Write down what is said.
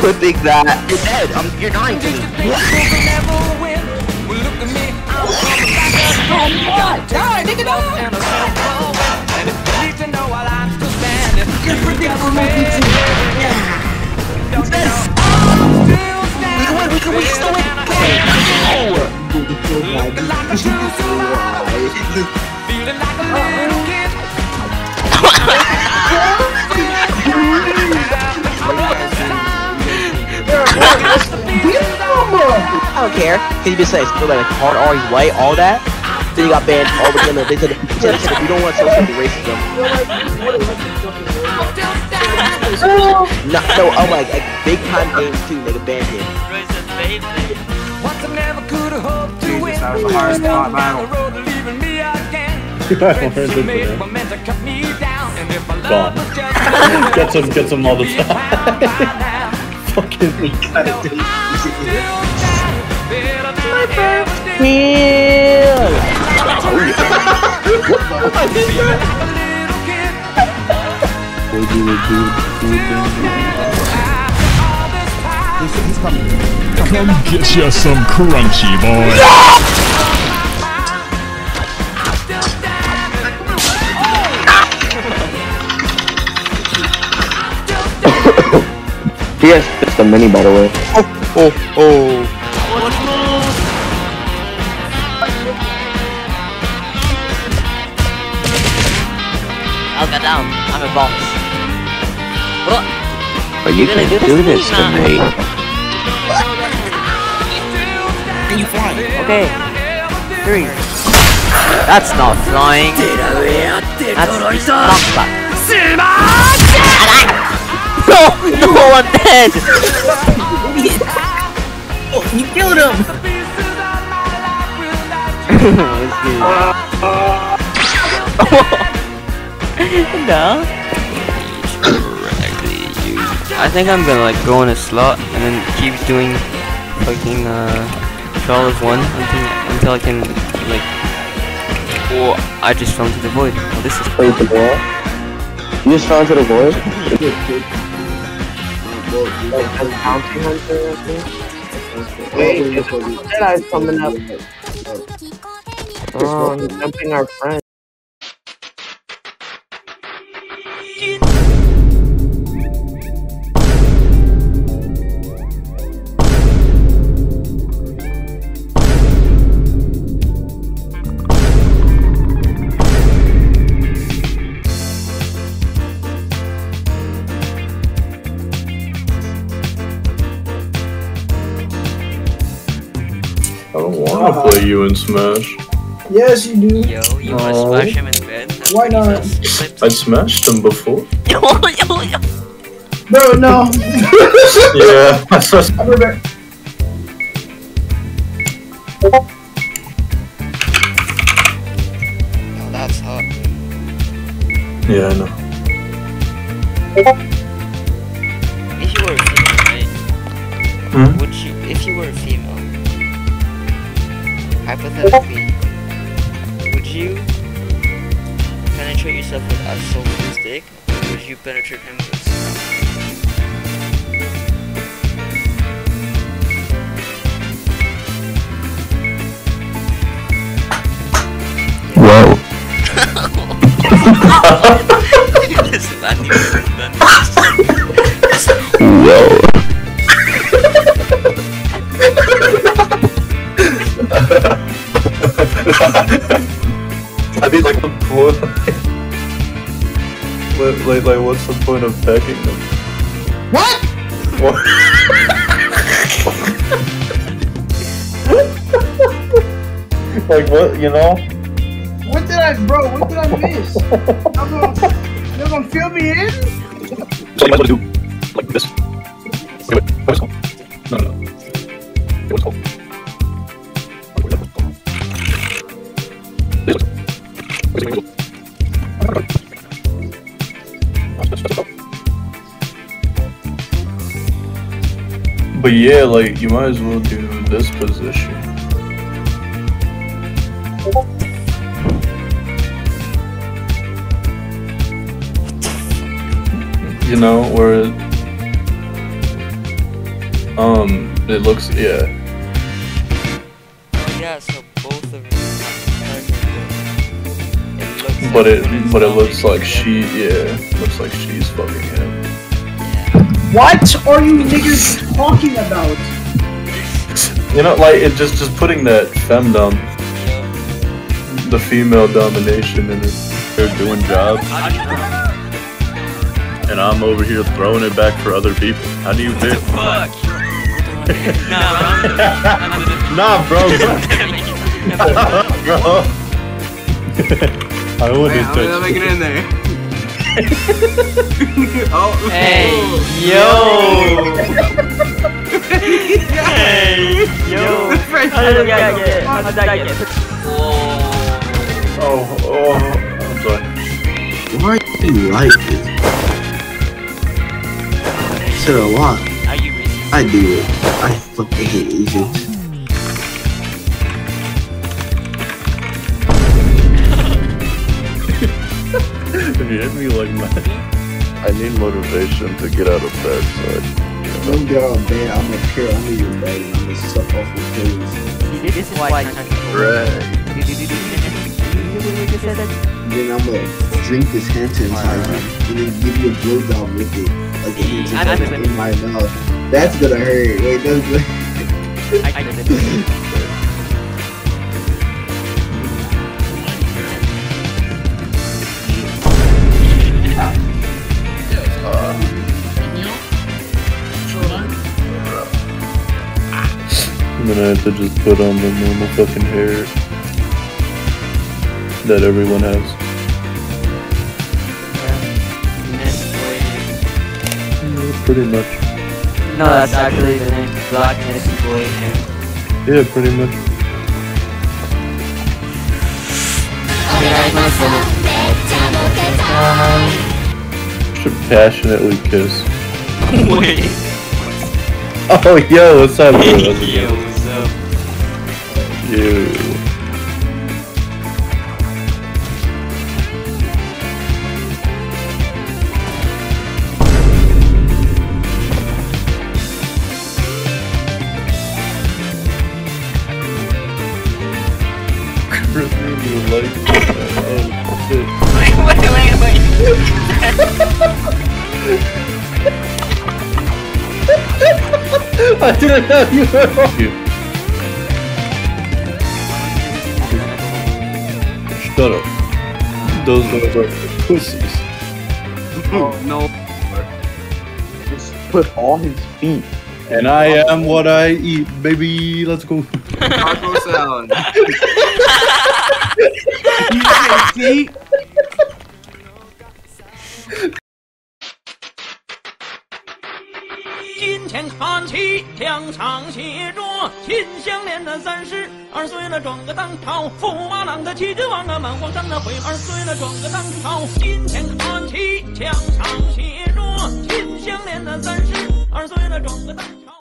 equipping that. You're dead. You're dying to me. Die, nigga, die! You're freaking for me. We can still win. Feeling like a little kid. I don't care. Can you just say still like hard R, he's white, all that? Then you got banned all the time. They said if you don't want social racism. No, oh my, like big time games too, nigga, banned him. Dude, this was the hardest spot battle. Gone. Get some all the time. Fucking Come get you some crunchy, boy. Yes, it's the mini by the way. Oh. I'll get down. I'm a boss. What? Are you gonna do this to me? Can you fly? Okay. 3. That's not flying. That's knockback. No, I'm dead. Oh, you killed him. No. I think I'm gonna like go in a slot and then keep doing fucking Trial of 1 until I can like. Or I just fell into the void. Oh, this is Wait, the wall? You just fell into the void? Wait, there's a Jedi coming up. Oh, he's jumping our friend. I don't wanna play you in Smash. Yes, you do. Yo, you wanna smash him in bed? Why not? I smashed him before. Yo. Bro, no. Yeah. I'll be back. Oh, that's hot. Yeah, I know. If you were a female, right? Would you, if you were a female, hypothetically, would you penetrate yourself with a soul's dick, or would you penetrate him with Whoa. Listen, I need Whoa. I mean, like, what's the point of packing them? What? What? Like, what, you know? What did I miss? You're gonna fill me in? So you might want to do, like, this. Wait, what's it called? No. What's it called? But yeah, like, you might as well do this position. You know, where It looks, yeah. Yeah, so both of them. But it looks like looks like she's fucking him. What are you niggas talking about? You know, like it just putting that femdom, the female domination in it. They're doing jobs, and I'm over here throwing it back for other people. How do you feel? Fuck. Nah, bro. Bro. I wouldn't I'm gonna make it in there. Oh. Hey, yo. Hey, yo. How did that get? Oh, I'm sorry. Why do you like it? Said a lot. Are you racist? I do it. I fucking hate Asians. If you hit me like that, I need motivation to get out of bed, so Don't get out of bed, I'm gonna appear under your bed and I'm gonna suck off your clothes. This is why I can't Then I'm gonna drink this hand sanitizer and then give you a blowjob with it. Like a hand sanitizer in my mouth. That's gonna hurt. Wait, that's good. I'm gonna have to just put on the normal fucking hair that everyone has. Yeah, pretty much. No, that's actually the name. Black Nasty Boy hair. Yeah, pretty much. Should passionately kiss. Wait. Oh, yo, what's up, bro? Yo, what's up? You. Chris, you like that? Oh, shit. Wait. I didn't know you were wrong. Shut up. Those are pussies. Oh, no. Just put all his feet. And I am what I eat, baby. Let's go. Taco salad. You can't see? 金钱看齐，墙上写着秦香莲的32岁了，装个当朝，驸马郎的旗帜王啊，满皇上的会2岁了，装个当朝。金钱看齐，墙上写着秦香莲的32岁了，装个当朝。